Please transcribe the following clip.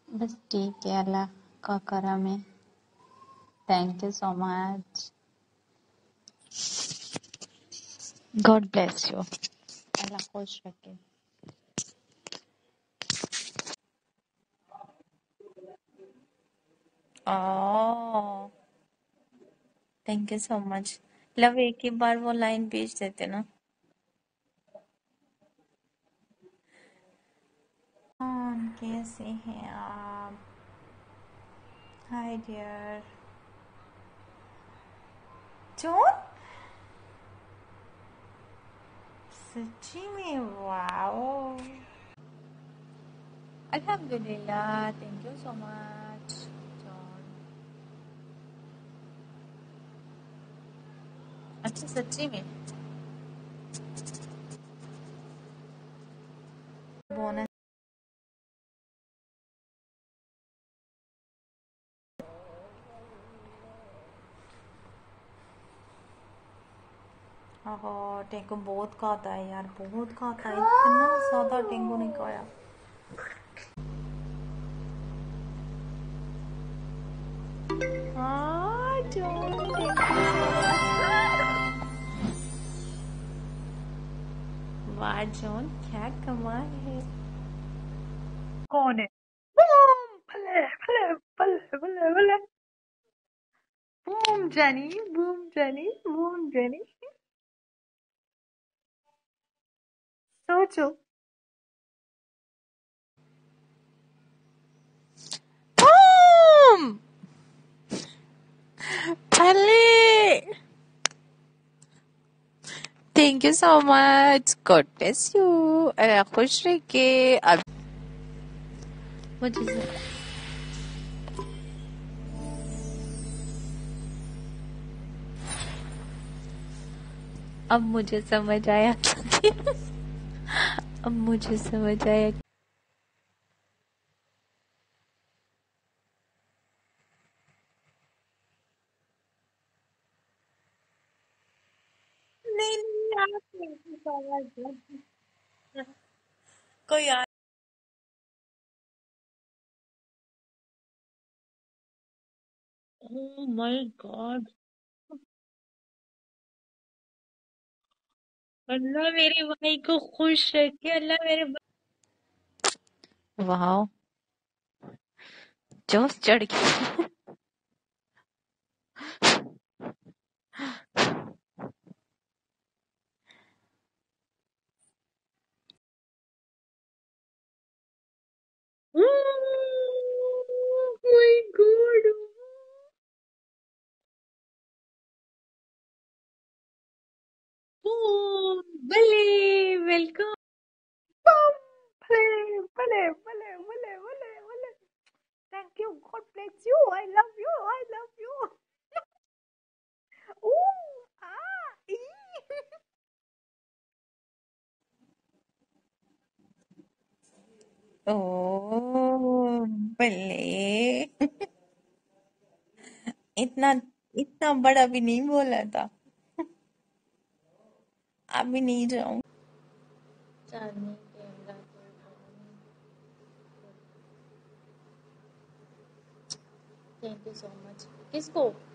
बस ठीक है, अल्लाह का करम है। Thank you so much. God bless you. Allah खुश रखे। Oh, thank you so much. Love, एक ही बार वो लाइन भेज देते ना। कैसे हैं आप? Hi dear. जॉन, सच्ची में? वाओ, अल्हम्दुलिल्लाह, thank you so much John. अच्छा, सच्ची में? बोनस। ओहो, टेंगू बहुत खाता है यार, बहुत खाता है, इतना ज्यादा टेंगू ने खाया। हाँ John, thank you so much. वाह जॉन, क्या कमाल है। कौन है? बूम, भले भले भले भले भले। बूम जानी, बूम जानी, बूम जानी। सोचो। बूम, भले। Thank you so much, God bless you. अरे खुश रह के। अब मुझे अब मुझे समझ आया। अब मुझे समझ आया। नहीं नहीं यार, थैंक यू सो मच। कोई यार। Oh my God. अल्लाह मेरे भाई को खुश रखे, अल्लाह मेरे वाह, जोश चढ़ गया। My God. ओह, भले, वेलकम। भले भले भले भले भले भले। Thank you, God bless you, I love you, I love you. Oh आ ई। ओह भले, इतना इतना बड़ा भी नहीं बोला था। अभी नहीं जाऊं। Chandni camera thank you so much. किसको?